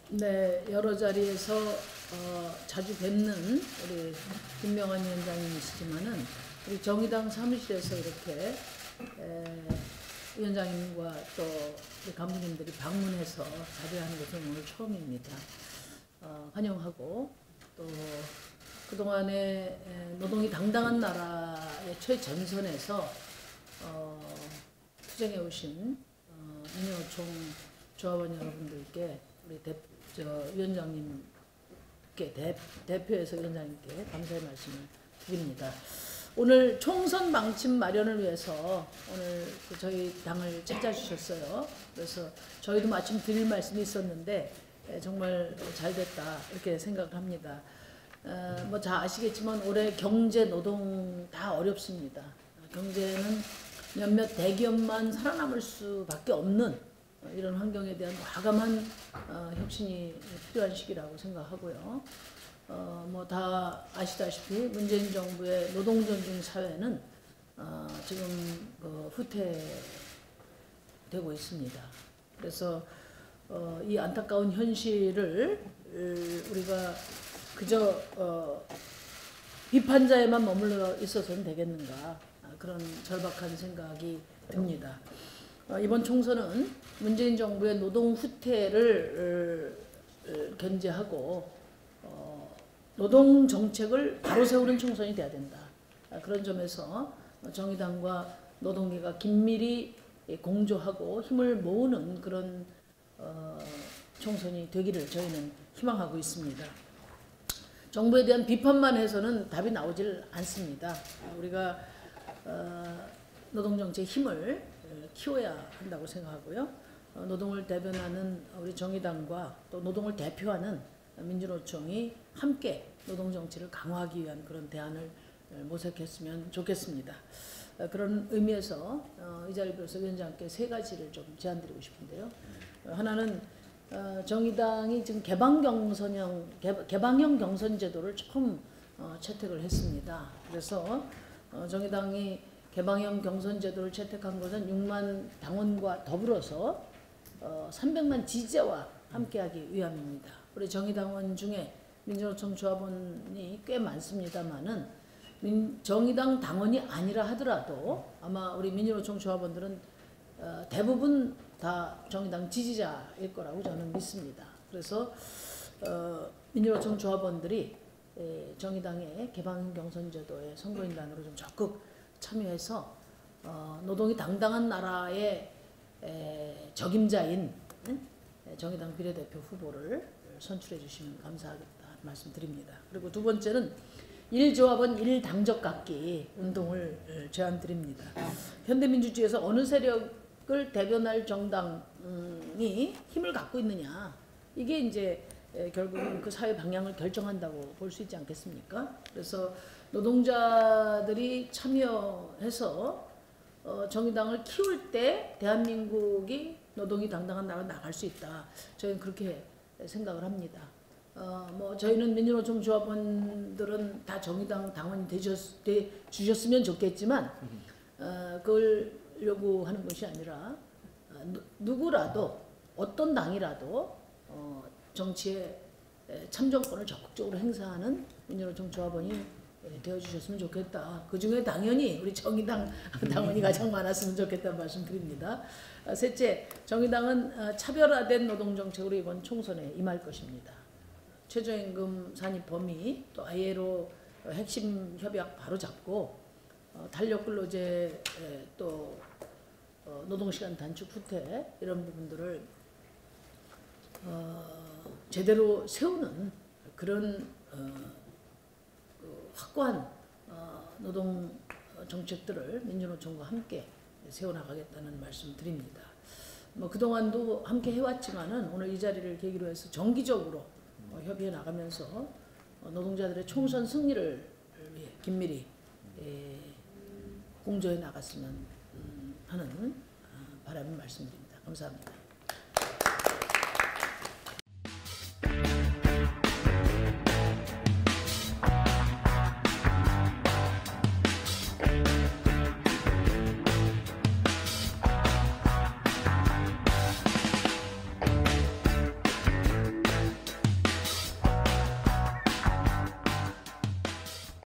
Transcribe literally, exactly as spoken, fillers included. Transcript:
네, 여러 자리에서 어, 자주 뵙는 우리 김명환 위원장님이시지만은 우리 정의당 사무실에서 이렇게 에, 위원장님과 또 우리 간부님들이 방문해서 자리하는 것은 오늘 처음입니다. 어, 환영하고 또 그동안에 노동이 당당한 나라의 최전선에서 어, 투쟁해 오신 어, 민주노총 조합원 여러분들께 우리 대, 저 위원장님께 대, 대표해서 위원장님께 감사의 말씀을 드립니다. 오늘 총선 방침 마련을 위해서 오늘 그 저희 당을 찾아주셨어요. 그래서 저희도 마침 드릴 말씀이 있었는데 정말 잘됐다 이렇게 생각을 합니다. 어, 뭐 다 아시겠지만 올해 경제 노동 다 어렵습니다. 경제는 몇몇 대기업만 살아남을 수밖에 없는 이런 환경에 대한 과감한 어, 혁신이 필요한 시기라고 생각하고요. 어, 뭐 다 아시다시피 문재인 정부의 노동존중 사회는 어, 지금 그 후퇴되고 있습니다. 그래서 어, 이 안타까운 현실을 우리가 그저 어, 비판자에만 머물러 있어서는 되겠는가 그런 절박한 생각이 듭니다. 어, 이번 총선은 문재인 정부의 노동 후퇴를 어, 견제하고 어, 노동 정책을 바로 세우는 총선이 돼야 된다. 아, 그런 점에서 정의당과 노동계가 긴밀히 공조하고 힘을 모으는 그런 어, 총선이 되기를 저희는 희망하고 있습니다. 정부에 대한 비판만 해서는 답이 나오질 않습니다. 우리가 어, 노동정책의 힘을 키워야 한다고 생각하고요. 어, 노동을 대변하는 우리 정의당과 또 노동을 대표하는 민주노총이 함께 노동정치를 강화하기 위한 그런 대안을 모색했으면 좋겠습니다. 어, 그런 의미에서 어, 이 자리를 빌어서 위원장께 세 가지를 좀 제안드리고 싶은데요. 어, 하나는 어, 정의당이 지금 개방경선형, 개, 개방형 경선 제도를 처음 어, 채택을 했습니다. 그래서 어, 정의당이 개방형 경선 제도를 채택한 것은 육만 당원과 더불어서 어, 삼백만 지지자와 함께하기 위함입니다. 우리 정의당원 중에 민주노총 조합원이 꽤 많습니다만은 민, 정의당 당원이 아니라 하더라도 아마 우리 민주노총 조합원들은 어, 대부분 다 정의당 지지자일 거라고 저는 믿습니다. 그래서 어, 민주노총 조합원들이 에, 정의당의 개방 경선 제도의 선거인단으로 좀 적극 참여해서 어, 노동이 당당한 나라의 에, 적임자인 응? 정의당 비례대표 후보를 선출해 주시면 감사하겠다 말씀드립니다. 그리고 두 번째는 일조합원 일당적 갖기 운동을 제안드립니다. 현대민주주의에서 어느 세력을 대변할 정당이 힘을 갖고 있느냐 이게 이제 결국은 그 사회 방향을 결정한다고 볼 수 있지 않겠습니까? 그래서 노동자들이 참여해서 어, 정의당을 키울 때 대한민국이 노동이 당당한 나라로 나갈 수 있다. 저희는 그렇게 생각을 합니다. 어, 뭐 저희는 민주노총 조합원들은 다 정의당 당원이 되셨, 되, 주셨으면 좋겠지만 어, 그걸 요구하는 것이 아니라 어, 누, 누구라도 어떤 당이라도 어, 정치에 참정권을 적극적으로 행사하는 민주노총 조합원이 되어주셨으면 좋겠다. 그 중에 당연히 우리 정의당 당원이 가장 많았으면 좋겠다는 말씀 드립니다. 셋째, 정의당은 차별화된 노동정책으로 이번 총선에 임할 것입니다. 최저임금 산입 범위, 또 아이엘오 핵심 협약 바로 잡고 탄력근로제 또 노동시간 단축 후퇴 이런 부분들을 어, 제대로 세우는 그런 어, 그 확고한 어, 노동 정책들을 민주노총과 함께 세워나가겠다는 말씀 드립니다. 뭐 그동안도 함께 해왔지만은 오늘 이 자리를 계기로 해서 정기적으로 어, 협의해 나가면서 어, 노동자들의 총선 승리를 위해 긴밀히 에, 공조해 나갔으면 음, 하는 어, 바람을 말씀드립니다. 감사합니다.